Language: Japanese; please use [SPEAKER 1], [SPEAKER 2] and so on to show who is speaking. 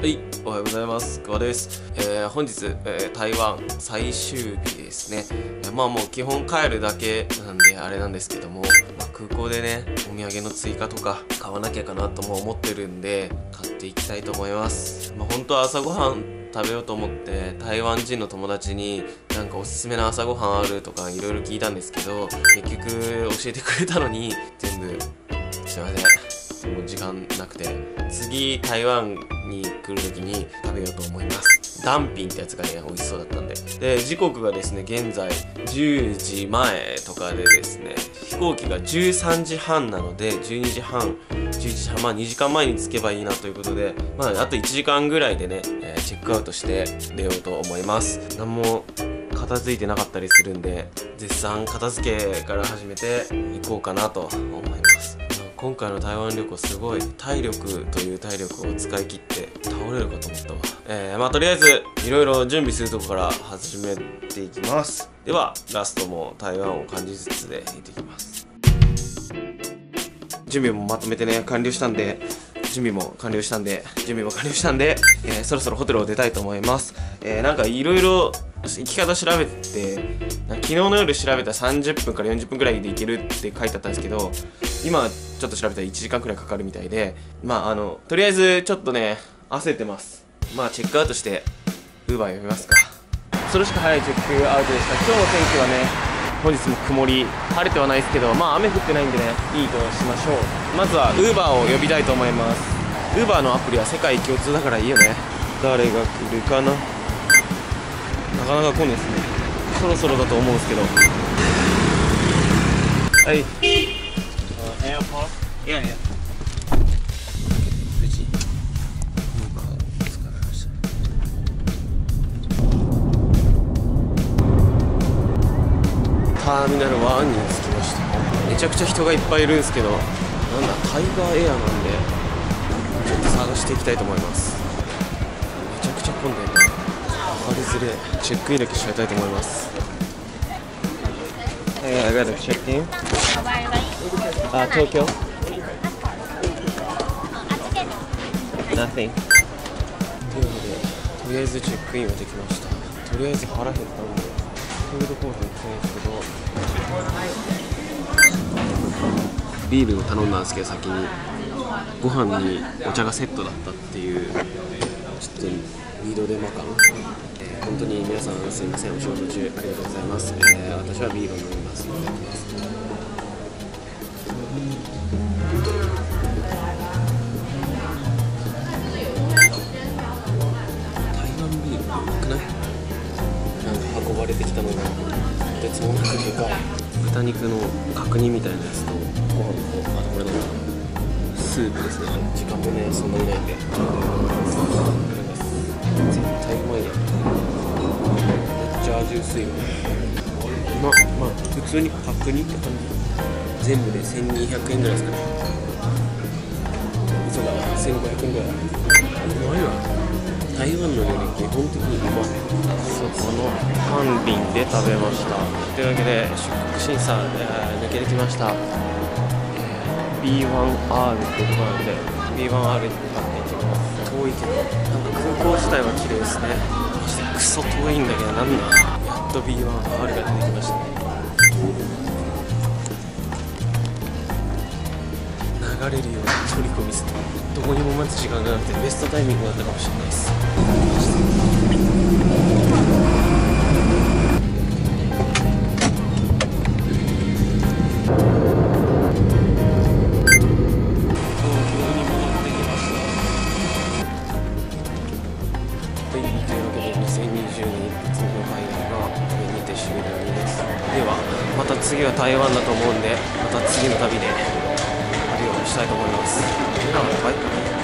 [SPEAKER 1] はい、おはようございます。久保です。本日、台湾最終日ですね。もう基本帰るだけなんであれなんですけども、空港でね、お土産の追加とか買わなきゃかなとも思ってるんで、買っていきたいと思います。本当は朝ごはん食べようと思って台湾人の友達になんかおすすめの朝ごはんあるとかいろいろ聞いたんですけど、結局教えてくれたのに全部すいません、もう時間なくて、次台湾に来る時に食べようと思います。ダンピンってやつがね美味しそうだったんで。で時刻がですね現在10時前とかでですね、飛行機が13時半なので12時半11時半、2時間前に着けばいいなということで、あと1時間ぐらいでね、チェックアウトして出ようと思います。何も片付いてなかったりするんで、絶賛片付けから始めていこうかなと思います。今回の台湾旅行すごい体力という体力を使い切って倒れるかと思ったわ。とりあえずいろいろ準備するとこから始めていきます。ではラストも台湾を感じつつで行ってきます。準備もまとめてね準備も完了したんで、そろそろホテルを出たいと思います。なんかいろいろ行き方調べて、昨日の夜調べたら30分から40分くらいで行けるって書いてあったんですけど、今ちょっと調べたら1時間くらいかかるみたいで、とりあえずちょっとね焦ってます。チェックアウトして Uber 呼びますか。それしか早いチェックアウトでした。今日の天気はね本日も曇り、晴れてはないですけど、雨降ってないんでねいいとしましょう。まずは Uber を呼びたいと思います。 Uber のアプリは世界共通だからいいよね。誰が来るかな。なかなか来んですね。そろそろだと思うんですけど。はい。
[SPEAKER 2] Airport? Yeah, yeah.
[SPEAKER 1] 無事 Uber 使いました。ターミナル1に着きました。めちゃくちゃ人がいっぱいいるんですけど、タイガーエアなんでちょっと探していきたいと思います。めちゃくちゃ混んでるな。上がりづれ。チェックインだけしちゃいたいと思います。I gotta check in. 東京 Nothing というので、とりあえずチェックインはできました。とりあえず腹減ったのでフードコートに行きたいんですけど、ビールを頼んだんですけど、先にご飯にお茶がセットだったっていう、ちょっとリードでマカン、本当に皆さんすいません、お仕事中ありがとうございます。私はビールを飲みます。いただきます。台湾ビールってうまくない？なんか運ばれてきたのが別物なくでかい豚肉の角煮みたいなやつとご飯と、あとこれのスープですね。時間もねそんなにないんで、絶対うまいや。めっちゃ味薄いよね。普通に角煮って感じ。全部で1200円ぐらいですかね。嘘だわ、1500円ぐらい。うまいわ。台湾の料理基本的にうまい。そこのハンビンで食べました。というわけで出国審査、抜けてきました。B1R っていうところなので B1R に向かっていきます。遠いけど空港自体は綺麗ですね。マジでクソ遠いんだけど、なんだ、やっと B1R が出てきましたね。流れるように取り込みする。どこにも待つ時間がなくてベストタイミングだったかもしれないです。また次は台湾だと思うんで、また次の旅で旅をしたいと思います。ではバイバイ。